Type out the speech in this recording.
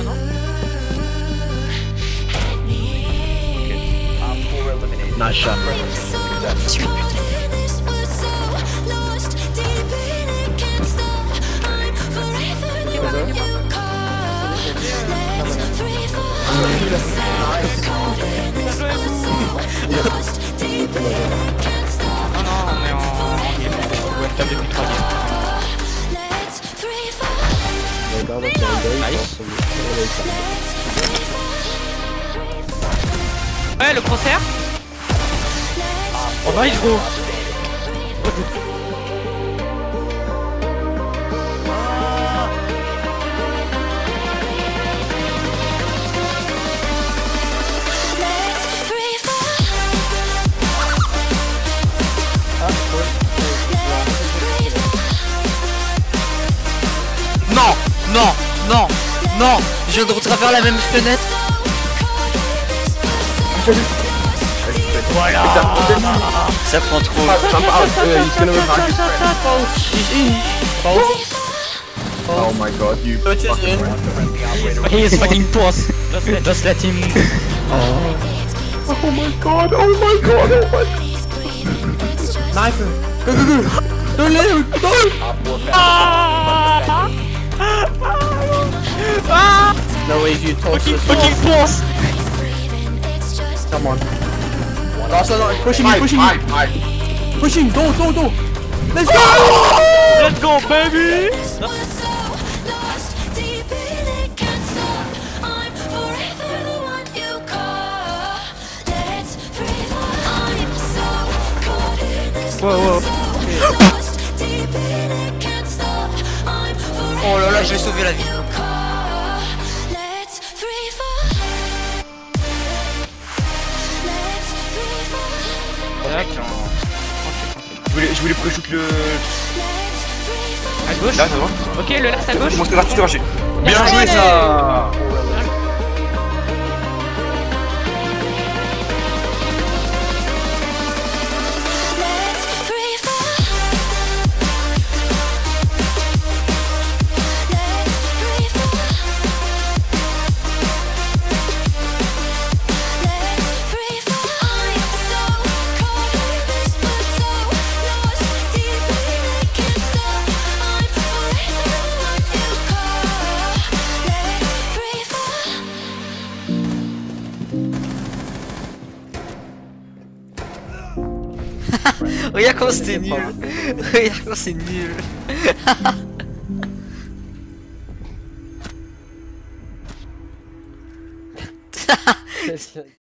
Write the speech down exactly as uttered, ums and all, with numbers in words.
maintenant? Nice shot. Non, non, on est en game. Ouais, tape depuis trois games. Nice. Ouais, le crosshair. Oh nice gros. Non, non, non, non. Je viens de retraverser la même fenêtre. Voilà. Ça prend trop. Oh my god, you fucking He is fucking boss. Just let, just let him. Oh my god, oh my god, oh my god. Knife him. Go, go, go. Don't let him. Don't. No way you told Fucking us. fucking boss. Come on. Last one, pushing me, pushing me. Pushing, go, go, go. Let's go. Let's go, baby. Wow, wow. Oh là là, je vais sauver la vie. Je voulais, je voulais pré-shoot le... À gauche. Là, ça va. Ok, le last à gauche. Mon score artiste marché. Bien Bien joué joué. ça. Regarde comment c'était nul. Regarde comment c'est nul.